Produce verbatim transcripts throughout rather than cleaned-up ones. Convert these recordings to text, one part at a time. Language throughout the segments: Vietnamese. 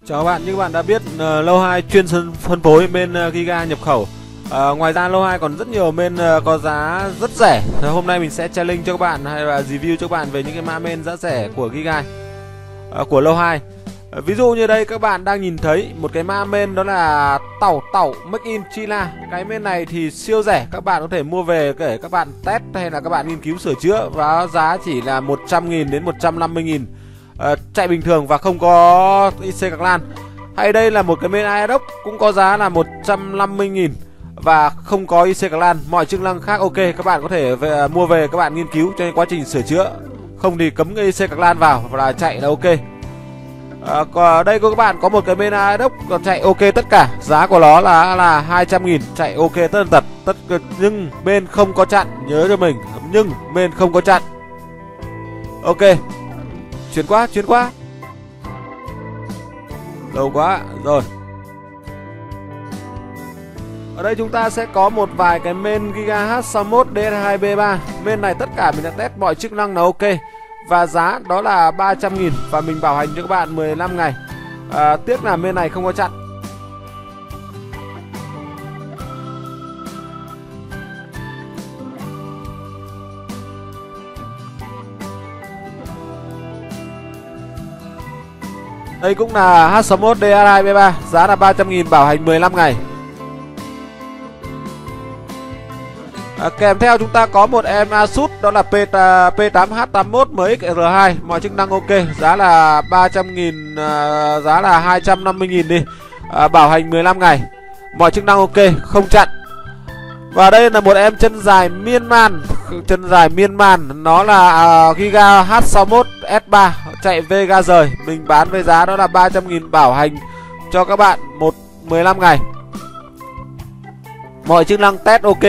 Chào các bạn, như các bạn đã biết, uh, lô hai chuyên phân phối bên uh, Giga nhập khẩu. uh, Ngoài ra lô hai còn rất nhiều bên uh, có giá rất rẻ. Thì hôm nay mình sẽ challenge cho các bạn hay là review cho các bạn về những cái mã men giá rẻ của Giga, uh, của lô hai. uh, Ví dụ như đây các bạn đang nhìn thấy một cái mã men, đó là tẩu tẩu Make in China. Cái men này thì siêu rẻ, các bạn có thể mua về để các bạn test hay là các bạn nghiên cứu sửa chữa, và giá chỉ là một trăm nghìn đến một trăm năm mươi nghìn. Uh, chạy bình thường và không có i xê cạc lan. Hay đây là một cái main Aerox cũng có giá là một trăm năm mươi nghìn và không có i xê cạc lan, mọi chức năng khác ok. Các bạn có thể về, mua về các bạn nghiên cứu cho quá trình sửa chữa, không thì cấm i xê cạc lan vào và là chạy là ok. uh, Còn đây các bạn có một cái main Aerox còn chạy ok tất cả, giá của nó là là hai trăm nghìn, chạy ok tất tần tật tất, nhưng main không có chặn, nhớ cho mình, nhưng main không có chặn. Ok, chuyển qua, chuyển qua. Lâu quá, rồi. Ở đây chúng ta sẽ có một vài cái main Giga H sáu mốt D hai B ba. Main này tất cả mình đã test mọi chức năng là ok. Và giá đó là ba trăm nghìn và mình bảo hành cho các bạn mười lăm ngày. à, Tiếc là main này không có chặn. Đây cũng là H sáu mốt D hai B ba, giá là ba trăm nghìn, bảo hành mười lăm ngày. à, Kèm theo chúng ta có một em Asus, đó là P tám H tám mốt M X R hai, mọi chức năng ok, giá là ba trăm nghìn, à, giá là hai trăm năm mươi nghìn đi, à, bảo hành mười lăm ngày, mọi chức năng ok, không chặn. Và đây là một em chân dài miên man, chân dài miên man, nó là uh, Giga H sáu mốt S ba, chạy Vega rời, mình bán với giá đó là ba trăm nghìn, bảo hành cho các bạn một mười lăm ngày, mọi chức năng test ok.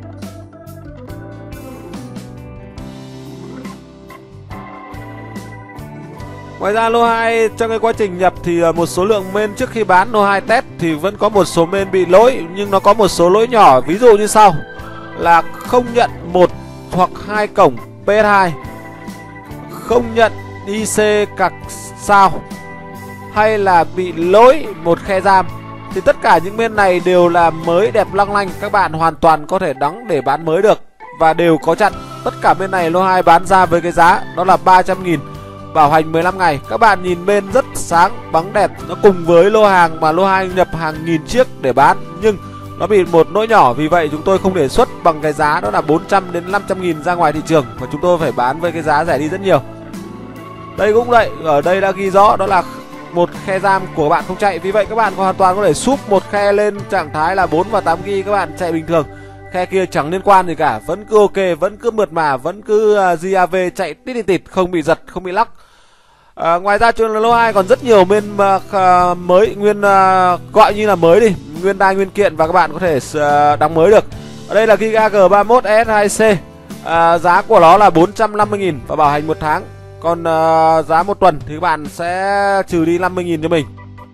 Ngoài ra lô hai trong cái quá trình nhập thì một số lượng main trước khi bán lô hai test thì vẫn có một số main bị lỗi, nhưng nó có một số lỗi nhỏ, ví dụ như sau: là không nhận một hoặc hai cổng P S hai, không nhận i xê cạc sao, hay là bị lỗi một khe giam. Thì tất cả những main này đều là mới đẹp long lanh, các bạn hoàn toàn có thể đóng để bán mới được và đều có chặn. Tất cả main này lô hai bán ra với cái giá đó là ba trăm nghìn, bảo hành mười lăm ngày. Các bạn nhìn bên rất sáng, bóng đẹp, nó cùng với lô hàng mà lô hai nhập hàng nghìn chiếc để bán, nhưng nó bị một lỗi nhỏ, vì vậy chúng tôi không đề xuất bằng cái giá đó là bốn trăm đến năm trăm nghìn ra ngoài thị trường, mà chúng tôi phải bán với cái giá rẻ đi rất nhiều. Đây cũng vậy, ở đây đã ghi rõ đó là một khe giam của bạn không chạy, vì vậy các bạn hoàn toàn có thể súp một khe lên trạng thái là bốn và tám gi ga bai, các bạn chạy bình thường, khe kia chẳng liên quan gì cả, vẫn cứ ok, vẫn cứ mượt mà, vẫn cứ uh, giê a vê chạy tít tít tít, không bị giật, không bị lắc. À, ngoài ra trên lô hai còn rất nhiều bên uh, mới, nguyên uh, gọi như là mới đi, nguyên đai nguyên kiện, và các bạn có thể uh, đóng mới được. Ở đây là Giga G ba mươi mốt S hai C, uh, giá của nó là bốn trăm năm mươi nghìn và bảo hành một tháng. Còn uh, giá một tuần thì các bạn sẽ trừ đi năm mươi nghìn cho mình.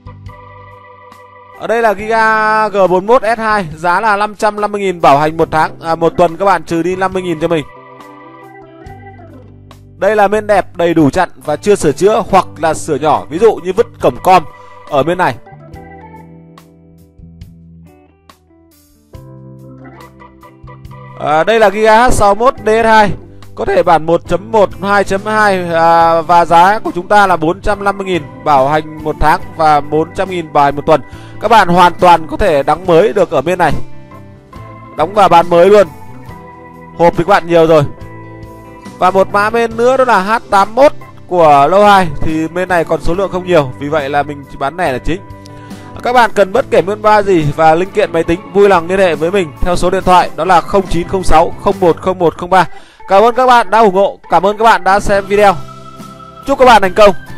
Ở đây là Giga G bốn mươi mốt S hai, giá là năm trăm năm mươi nghìn, bảo hành một tháng, à, một tuần các bạn trừ đi năm mươi nghìn cho mình. Đây là main đẹp, đầy đủ chặn và chưa sửa chữa hoặc là sửa nhỏ, ví dụ như vứt cổng com ở bên này. À, đây là Giga H sáu mốt D S hai, có thể bản một chấm một, hai chấm hai, à, và giá của chúng ta là bốn trăm năm mươi nghìn, bảo hành một tháng và bốn trăm nghìn bảo hành một tuần. Các bạn hoàn toàn có thể đóng mới được ở bên này, đóng và bán mới luôn. Hộp thì các bạn nhiều rồi. Và một mã bên nữa đó là H tám mốt của lô hai, thì bên này còn số lượng không nhiều, vì vậy là mình chỉ bán lẻ là chính. Các bạn cần bất kể nguyên ba gì và linh kiện máy tính, vui lòng liên hệ với mình theo số điện thoại đó là không chín không sáu không một không một không ba. Cảm ơn các bạn đã ủng hộ, cảm ơn các bạn đã xem video. Chúc các bạn thành công.